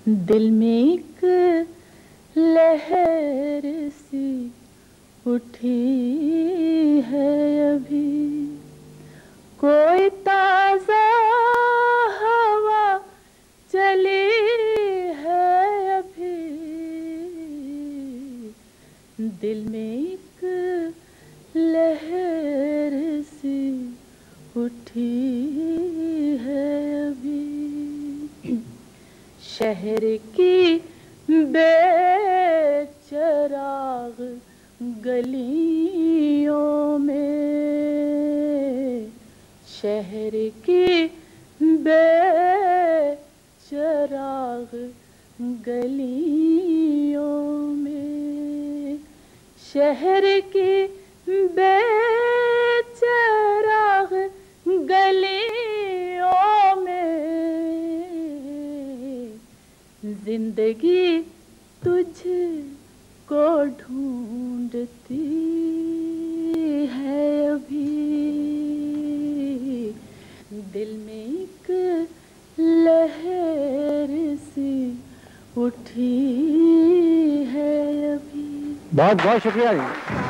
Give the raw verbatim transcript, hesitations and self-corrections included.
दिल में एक लहर सी उठी है अभी, कोई ताज़ा हवा चली है अभी। दिल में एक लहर सी उठी है अभी। शहर की बेचराग गलियों में, शहर की बेचराग गलियों में, शहर की बेचराग गलियों में जिंदगी तुझको ढूंढती है अभी। दिल में एक लहर सी उठी है अभी। बहुत बहुत शुक्रिया जी।